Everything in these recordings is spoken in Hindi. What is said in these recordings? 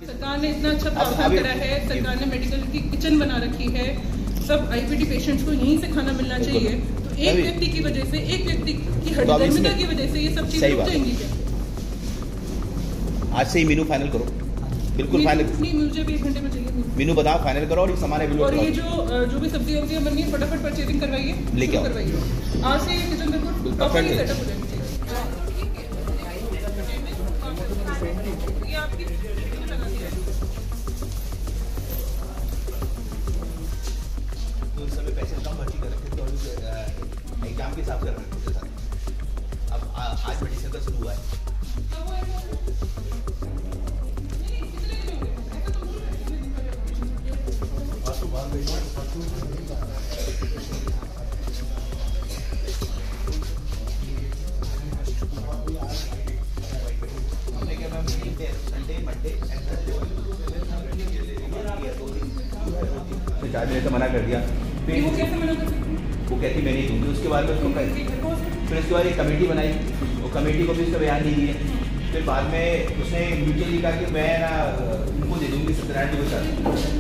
सरकार ने इतना अच्छा प्रावधान करा है, सरकार ने मेडिकल की किचन बना रखी है, सब आईपीडी पेशेंट्स को यहीं से खाना मिलना चाहिए। तो एक व्यक्ति की वजह से, एक व्यक्ति की हठधर्मिता की वजह से ये सब चीजें रुक जाएंगी क्या? आज से ही मीनू फाइनल करो, बिल्कुल फाइनल। नहीं, मुझे भी 1 घंटे में चाहिए मीनू बताओ, फाइनल करो और ये सामान अवेलेबल और ये जो भी सब्जी वब्जियां बन रही है फटाफट परचेजिंग करवाइए, लेके आओ करवाइए। आज से ये किचन बिल्कुल प्रॉपर्ली सेटअप हो जाएगी। ये आपकी तो इस समय पैसे कम भर्ती कर रखे तो एग्जाम के हिसाब से रखते थे। अब आज मेडिसिन का शुरू हुआ है। संडे मंडे चार महीने तो मना कर दिया। वो कैसे मना कर सकते? वो कहती मैं नहीं दूंगी। उसके बाद में उसको फिर उसके बाद एक कमेटी बनाई, वो कमेटी को भी उसका बयान नहीं दिए। फिर बाद में उसने म्यूचुअली कहा कि मैं ना उनको दे दूंगी 17 को साथ।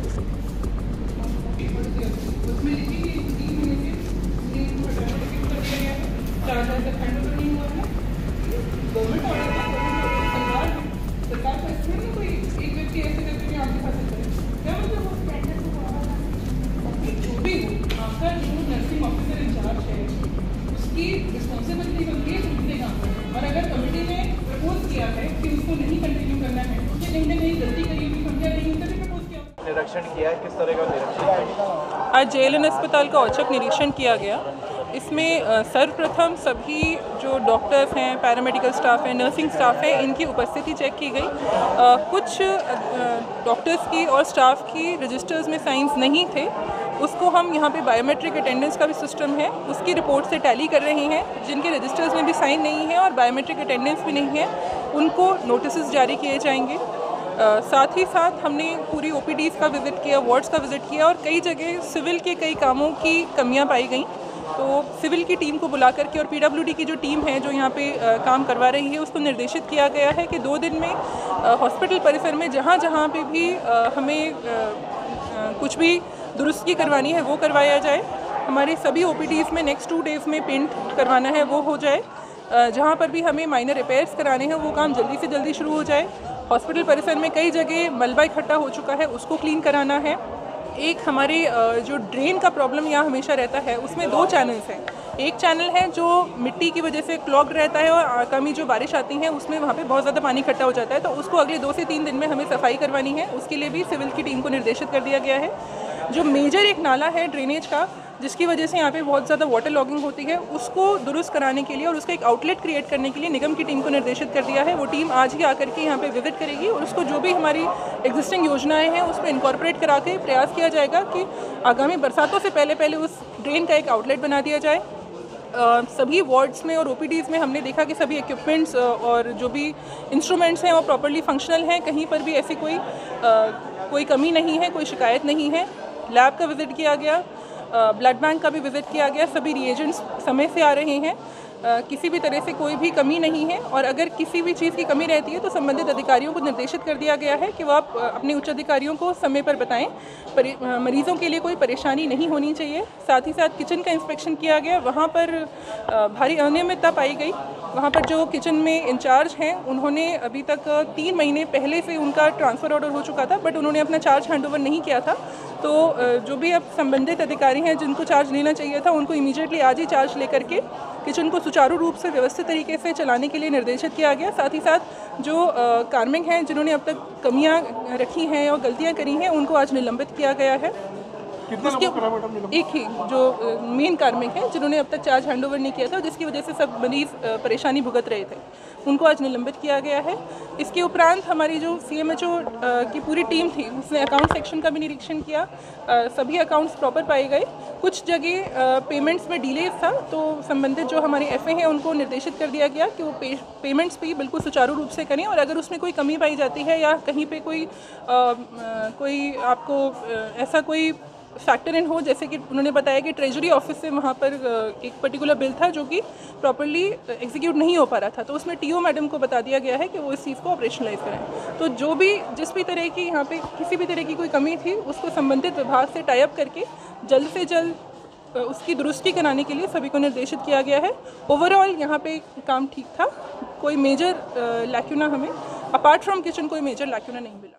रिस्पॉन्सिबिलिटी बनती है दूसरे काम पर। और अगर कमेटी ने प्रपोज किया है कि उसको नहीं कंटिन्यू करना है, उसने कहीं ना कहीं गलती करी होगी, समझा नहीं होता, प्रपोज किया। निरीक्षण किया है, किस तरह का निरीक्षण? आज जेएलएन अस्पताल का औचक निरीक्षण किया गया। इसमें सर्वप्रथम सभी जो डॉक्टर्स हैं, पैरामेडिकल स्टाफ है, नर्सिंग स्टाफ है, इनकी उपस्थिति चेक की गई। कुछ डॉक्टर्स की और स्टाफ की रजिस्टर्स में साइंस नहीं थे, उसको हम यहाँ पे बायोमेट्रिक अटेंडेंस का भी सिस्टम है, उसकी रिपोर्ट से टैली कर रहे हैं। जिनके रजिस्टर्स में भी साइन नहीं है और बायोमेट्रिक अटेंडेंस भी नहीं है, उनको नोटिस जारी किए जाएंगे। साथ ही साथ हमने पूरी ओपीडीज़ का विज़िट किया, वार्ड्स का विज़िट किया और कई जगह सिविल के कई कामों की कमियां पाई गई। तो सिविल की टीम को बुला करके और पीडब्ल्यूडी की जो टीम है जो यहाँ पे काम करवा रही है, उसको निर्देशित किया गया है कि 2 दिन में हॉस्पिटल परिसर में जहाँ जहाँ पे भी हमें कुछ भी दुरुस्ती करवानी है वो करवाया जाए। हमारे सभी ओपीडीज़ में नेक्स्ट 2 डेज़ में पेंट करवाना है वो हो जाए। जहाँ पर भी हमें माइनर रिपेयर्स कराने हैं वो काम जल्दी से जल्दी शुरू हो जाए। हॉस्पिटल परिसर में कई जगह मलबा इकट्ठा हो चुका है, उसको क्लीन कराना है। एक हमारे जो ड्रेन का प्रॉब्लम यहाँ हमेशा रहता है, उसमें 2 चैनल्स हैं। एक चैनल है जो मिट्टी की वजह से क्लॉग्ड रहता है और कमी जो बारिश आती है उसमें वहाँ पे बहुत ज़्यादा पानी इकट्ठा हो जाता है, तो उसको अगले 2 से 3 दिन में हमें सफाई करवानी है। उसके लिए भी सिविल की टीम को निर्देशित कर दिया गया है। जो मेजर एक नाला है ड्रेनेज का, जिसकी वजह से यहाँ पे बहुत ज़्यादा वाटर लॉगिंग होती है, उसको दुरुस्त कराने के लिए और उसका एक आउटलेट क्रिएट करने के लिए निगम की टीम को निर्देशित कर दिया है। वो टीम आज ही आकर के यहाँ पे विजिट करेगी और उसको जो भी हमारी एग्जिस्टिंग योजनाएं हैं उसमें इनकॉर्पोरेट करा के प्रयास किया जाएगा कि आगामी बरसातों से पहले उस ड्रेन का एक आउटलेट बना दिया जाए। सभी वार्ड्स में और ओपीडीज़ में हमने देखा कि सभी इक्विपमेंट्स और जो भी इंस्ट्रूमेंट्स हैं वो प्रॉपर्ली फंक्शनल हैं, कहीं पर भी ऐसी कोई कमी नहीं है, कोई शिकायत नहीं है। लैब का विज़िट किया गया, ब्लड बैंक का भी विज़िट किया गया, सभी रिएजेंट्स समय से आ रहे हैं, किसी भी तरह से कोई भी कमी नहीं है। और अगर किसी भी चीज़ की कमी रहती है तो संबंधित अधिकारियों को निर्देशित कर दिया गया है कि वो आप अपने उच्च अधिकारियों को समय पर बताएं। मरीज़ों के लिए कोई परेशानी नहीं होनी चाहिए। साथ ही साथ किचन का इंस्पेक्शन किया गया, वहाँ पर भारी अनियमितता पाई गई। वहाँ पर जो किचन में इंचार्ज हैं उन्होंने अभी तक 3 महीने पहले से उनका ट्रांसफ़र ऑर्डर हो चुका था, बट उन्होंने अपना चार्ज हैंडओवर नहीं किया था। तो जो भी अब संबंधित अधिकारी हैं जिनको चार्ज लेना चाहिए था, उनको इमीडिएटली आज ही चार्ज लेकर के किचन को सुचारू रूप से व्यवस्थित तरीके से चलाने के लिए निर्देशित किया गया। साथ ही साथ जो कार्मिक हैं जिन्होंने अब तक कमियां रखी हैं और गलतियां करी हैं, उनको आज निलंबित किया गया है। उसके एक ही जो मेन कार्मिक हैं जिन्होंने अब तक चार्ज हैंडओवर नहीं किया था, जिसकी वजह से सब मरीज परेशानी भुगत रहे थे, उनको आज निलंबित किया गया है। इसके उपरांत हमारी जो CMHO की पूरी टीम थी उसने अकाउंट सेक्शन का भी निरीक्षण किया। सभी अकाउंट्स प्रॉपर पाए गए। कुछ जगह पेमेंट्स में डिलेज था, तो संबंधित जो हमारे FA हैं उनको निर्देशित कर दिया गया कि वो पेमेंट्स भी बिल्कुल सुचारू रूप से करें। और अगर उसमें कोई कमी पाई जाती है या कहीं पे कोई आपको ऐसा कोई फैक्टर इन हो, जैसे कि उन्होंने बताया कि ट्रेजरी ऑफिस से वहाँ पर एक पर्टिकुलर बिल था जो कि प्रॉपर्ली एग्जीक्यूट नहीं हो पा रहा था, तो उसमें टीओ मैडम को बता दिया गया है कि वो इस चीज़ को ऑपरेशनलाइज करें। तो जो भी जिस भी तरह की यहाँ पे किसी भी तरह की कोई कमी थी उसको संबंधित विभाग से टाई अप करके जल्द से जल्द उसकी दुरुस्ती कराने के लिए सभी को निर्देशित किया गया है। ओवरऑल यहाँ पे काम ठीक था, कोई मेजर लैक्यूना हमें अपार्ट फ्रॉम किचन कोई मेजर लैक्यूना नहीं मिला।